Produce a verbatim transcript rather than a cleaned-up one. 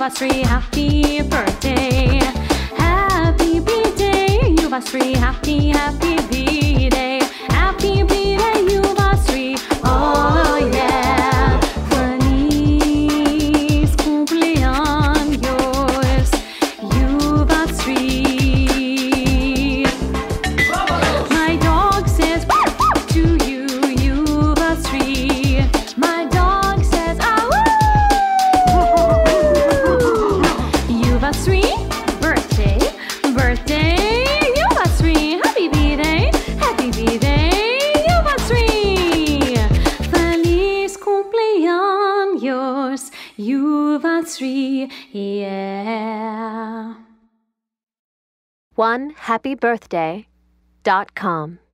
Yuvasri, happy birthday. Happy birthday, Yuvasri, happy, happy birthday. Happy birthday, Yuvasri, oh yeah. Feliz cumpleaños, Yuvasri. My dog says to you, Yuvasri. My dog says, ah, Yuvasri, birthday, birthday, Yuvasri, happy birthday, happy birthday, Yuvasri. Feliz cumpleaños, Yuvasri, yeah. one happy birthday dot com